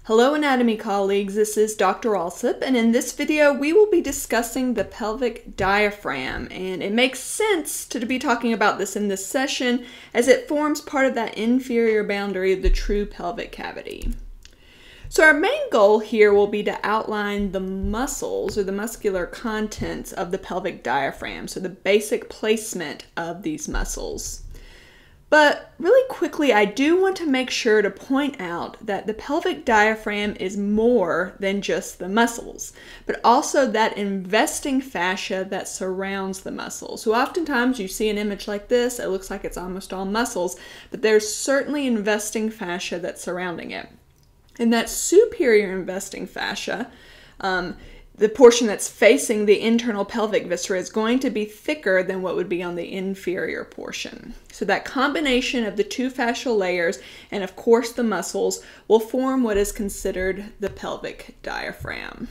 Hello anatomy colleagues, this is Dr. Alsup, and in this video we will be discussing the pelvic diaphragm, and it makes sense to be talking about this in this session as it forms part of that inferior boundary of the true pelvic cavity. So our main goal here will be to outline the muscles or the muscular contents of the pelvic diaphragm, so the basic placement of these muscles. But really quickly, I do want to make sure to point out that the pelvic diaphragm is more than just the muscles, but also that investing fascia that surrounds the muscles. So oftentimes you see an image like this, it looks like it's almost all muscles, but there's certainly investing fascia that's surrounding it. And that superior investing fascia, the portion that's facing the internal pelvic viscera, is going to be thicker than what would be on the inferior portion. So that combination of the two fascial layers and of course the muscles will form what is considered the pelvic diaphragm.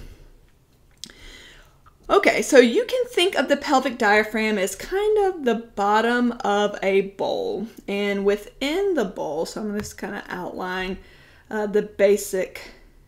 Okay, so you can think of the pelvic diaphragm as kind of the bottom of a bowl, and within the bowl, so I'm going to just kind of outline the basic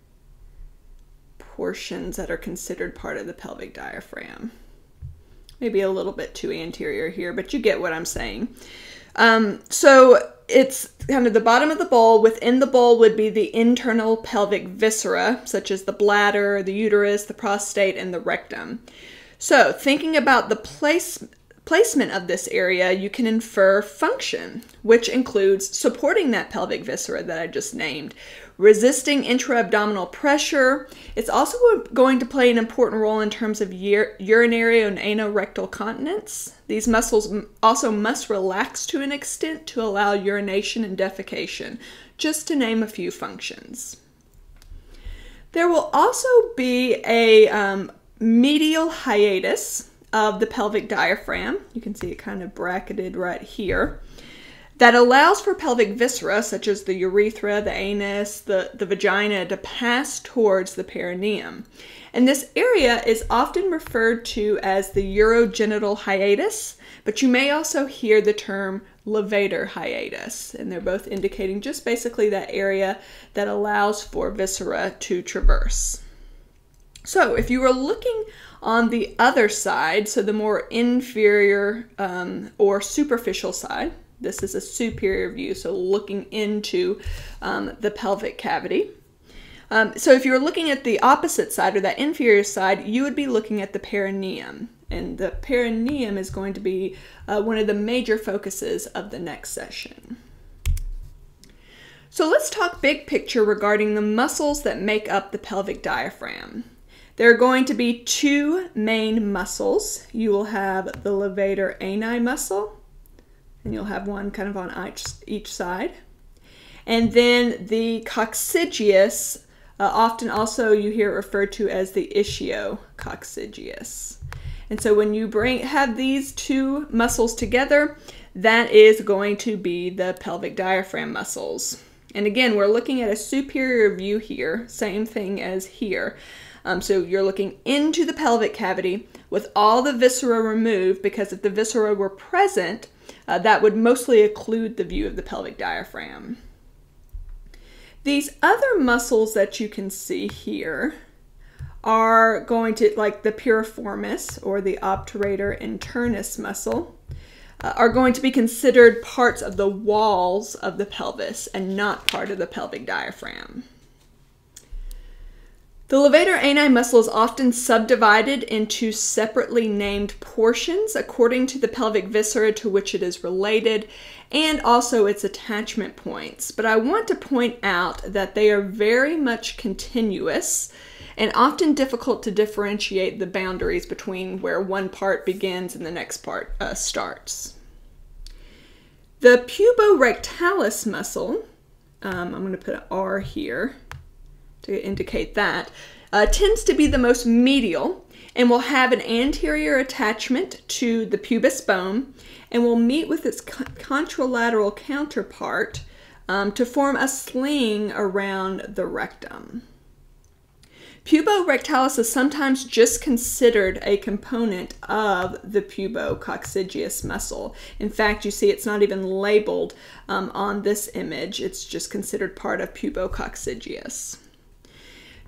portions that are considered part of the pelvic diaphragm. Maybe a little bit too anterior here, but you get what I'm saying. So it's kind of the bottom of the bowl. Within the bowl would be the internal pelvic viscera, such as the bladder, the uterus, the prostate, and the rectum. So thinking about the placement of this area, you can infer function, which includes supporting that pelvic viscera that I just named, resisting intra-abdominal pressure. It's also going to play an important role in terms of urinary and anorectal continence. These muscles also must relax to an extent to allow urination and defecation, just to name a few functions. There will also be a medial hiatus of the pelvic diaphragm. You can see it kind of bracketed right here, that allows for pelvic viscera, such as the urethra, the anus, the vagina, to pass towards the perineum. And this area is often referred to as the urogenital hiatus, but you may also hear the term levator hiatus, and they're both indicating just basically that area that allows for viscera to traverse. So if you were looking on the other side, so the more inferior or superficial side, this is a superior view, so looking into the pelvic cavity. So if you were looking at the opposite side, or that inferior side, you would be looking at the perineum. And the perineum is going to be one of the major focuses of the next session. So let's talk big picture regarding the muscles that make up the pelvic diaphragm. There are going to be two main muscles. You will have the levator ani muscle, and you'll have one kind of on each side. And then the coccygeus, often also you hear it referred to as the ischio-coccygeus. And so when you have these two muscles together, that is going to be the pelvic diaphragm muscles. And again, we're looking at a superior view here, same thing as here. So you're looking into the pelvic cavity with all the viscera removed, because if the viscera were present, that would mostly occlude the view of the pelvic diaphragm. These other muscles that you can see here are going to, like the piriformis or the obturator internus muscle, are going to be considered parts of the walls of the pelvis and not part of the pelvic diaphragm. The levator ani muscle is often subdivided into separately named portions according to the pelvic viscera to which it is related, and also its attachment points. But I want to point out that they are very much continuous and often difficult to differentiate the boundaries between where one part begins and the next part starts. The puborectalis muscle, I'm going to put an R here to indicate that, tends to be the most medial and will have an anterior attachment to the pubis bone and will meet with its contralateral counterpart to form a sling around the rectum. Puborectalis is sometimes just considered a component of the pubococcygeus muscle. In fact, you see it's not even labeled on this image. It's just considered part of pubococcygeus.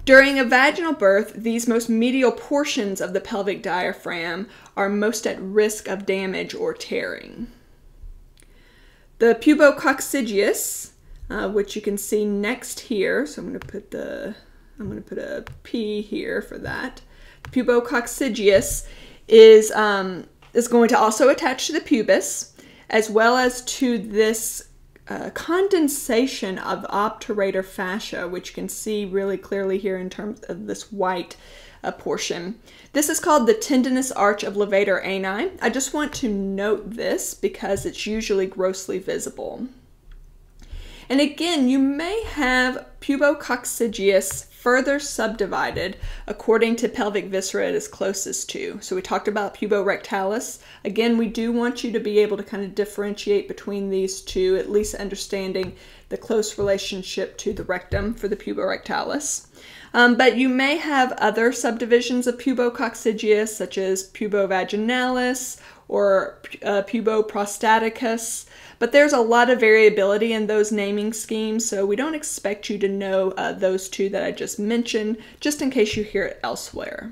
During a vaginal birth, these most medial portions of the pelvic diaphragm are most at risk of damage or tearing. The pubococcygeus, which you can see next here, so I'm going to put a P here for that. The pubococcygeus is going to also attach to the pubis, as well as to this condensation of obturator fascia, which you can see really clearly here in terms of this white portion. This is called the tendinous arch of levator ani. I just want to note this because it's usually grossly visible. And again, you may have pubococcygeus further subdivided according to pelvic viscera it is closest to. So we talked about puborectalis. Again, we do want you to be able to kind of differentiate between these two, at least understanding the close relationship to the rectum for the puborectalis. But you may have other subdivisions of pubococcygeus, such as pubovaginalis or puboprostaticus. But there's a lot of variability in those naming schemes, so we don't expect you to know those two that I just mentioned, just in case you hear it elsewhere.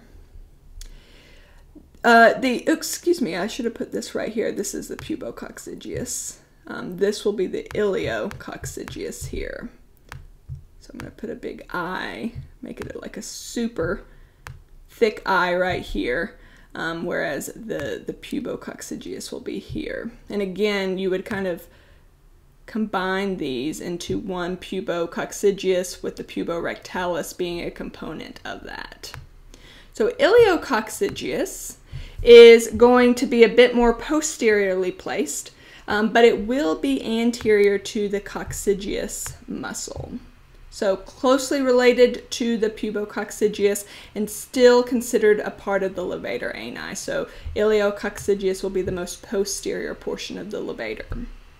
Excuse me, I should have put this right here. This is the pubococcygeus. This will be the iliococcygeus here. So I'm going to put a big I, make it like a super thick I right here. Whereas the pubococcygeus will be here. And again, you would kind of combine these into one pubococcygeus with the puborectalis being a component of that. So iliococcygeus is going to be a bit more posteriorly placed, but it will be anterior to the coccygeus muscle. So closely related to the pubococcygeus and still considered a part of the levator ani. So iliococcygeus will be the most posterior portion of the levator.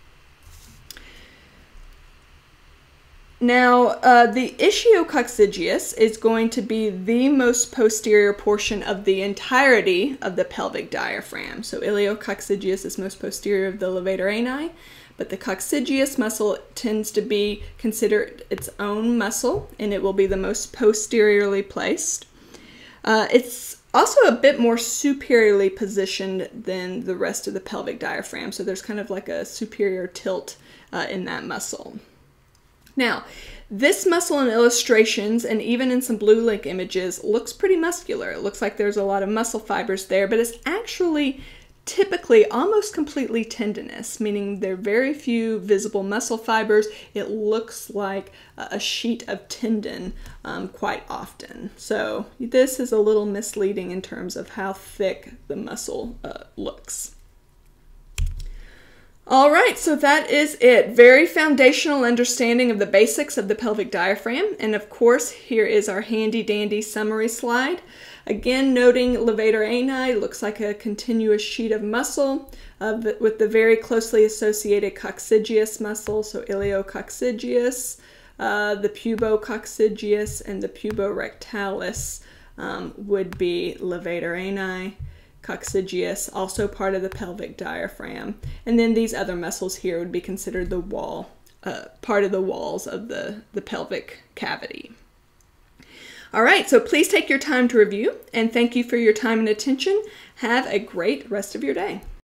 Now, the ischiococcygeus is going to be the most posterior portion of the entirety of the pelvic diaphragm. So iliococcygeus is most posterior of the levator ani. But the coccygeus muscle tends to be considered its own muscle, and it will be the most posteriorly placed. It's also a bit more superiorly positioned than the rest of the pelvic diaphragm, so there's kind of like a superior tilt in that muscle. Now, this muscle in illustrations, and even in some BlueLink images, looks pretty muscular. It looks like there's a lot of muscle fibers there, but it's actually typically almost completely tendinous, meaning there are very few visible muscle fibers. It looks like a sheet of tendon quite often. So this is a little misleading in terms of how thick the muscle looks. All right, so that is it. Very foundational understanding of the basics of the pelvic diaphragm. And of course, here is our handy dandy summary slide. Again, noting levator ani looks like a continuous sheet of muscle with the very closely associated coccygeus muscle, so iliococcygeus, the pubococcygeus, and the puborectalis would be levator ani. Coccygeus, also part of the pelvic diaphragm. And then these other muscles here would be considered the wall, part of the walls of the pelvic cavity. All right, so please take your time to review, and thank you for your time and attention. Have a great rest of your day.